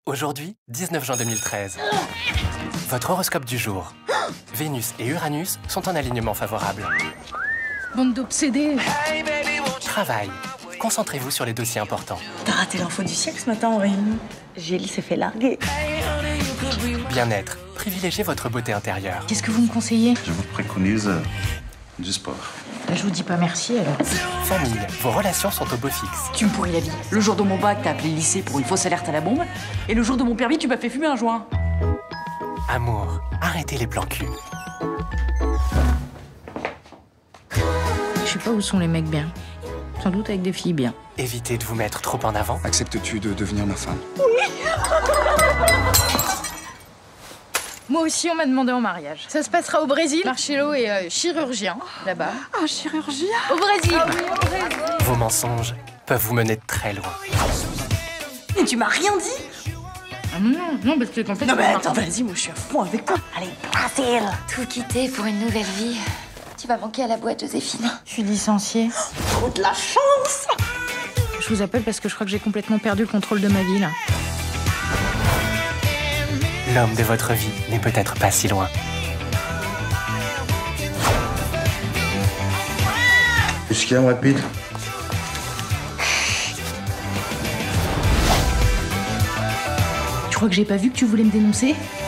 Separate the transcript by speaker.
Speaker 1: Aujourd'hui, 19 juin 2013. Votre horoscope du jour. Vénus et Uranus sont en alignement favorable.
Speaker 2: Bande d'obsédés.
Speaker 1: Travail. Concentrez-vous sur les dossiers importants.
Speaker 3: T'as raté l'info du siècle ce matin en réunion. Gilles s'est fait larguer.
Speaker 1: Bien-être. Privilégiez votre beauté intérieure.
Speaker 2: Qu'est-ce que vous me conseillez?
Speaker 4: Je vous préconise du sport.
Speaker 2: Je vous dis pas merci alors.
Speaker 1: Famille. Vos relations sont au beau fixe.
Speaker 3: Tu me pourris la vie. Le jour de mon bac, t'as appelé le lycée pour une fausse alerte à la bombe. Et le jour de mon permis, tu m'as fait fumer un joint.
Speaker 1: Amour. Arrêtez les plans cul.
Speaker 2: Je sais pas où sont les mecs bien. Sans doute avec des filles bien.
Speaker 1: Évitez de vous mettre trop en avant.
Speaker 4: Acceptes-tu de devenir ma femme?
Speaker 2: Moi aussi, on m'a demandé en mariage. Ça se passera au Brésil. Marcelo est chirurgien, là-bas.
Speaker 3: Un chirurgien?
Speaker 2: Au Brésil.
Speaker 1: Vos mensonges peuvent vous mener très loin.
Speaker 3: Et tu m'as rien dit?
Speaker 2: Ah non, parce que qu'en fait...
Speaker 3: Non mais attends, vas-y, moi je suis à fond avec toi. Allez, Brésil.
Speaker 5: Tout quitter pour une nouvelle vie. Tu vas manquer à la boîte, Joséphine.
Speaker 2: Je suis licenciée.
Speaker 3: Trop de la chance.
Speaker 2: Je vous appelle parce que je crois que j'ai complètement perdu le contrôle de ma vie, là.
Speaker 1: L'homme de votre vie n'est peut-être pas si loin.
Speaker 4: Est-ce qu'il y a un rapide?
Speaker 2: Tu crois que j'ai pas vu que tu voulais me dénoncer?